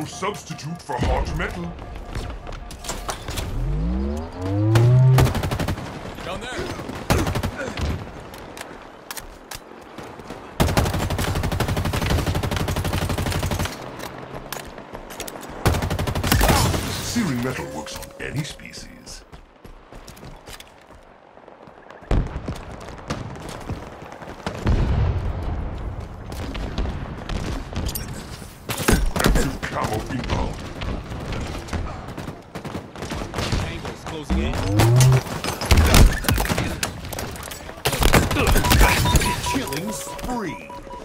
substitute for hot metal. Down there. Searing metal works on any species. Active camo inbound. Angles closing in. Killing spree.